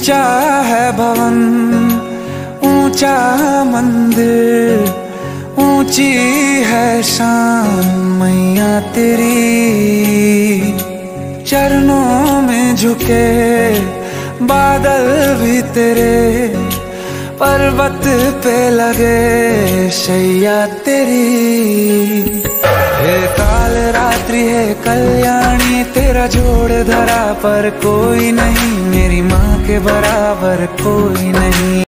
ऊंचा है भवन, ऊंचा मंदिर, ऊंची है शान मैया तेरी। चरणों में झुके बादल भी तेरे, पर्वत पे लगे शैया तेरी। हे काल रात्रि है कल्याणी, तेरा जोड़ धरा पर कोई नहीं, मेरी माँ के बराबर कोई नहीं।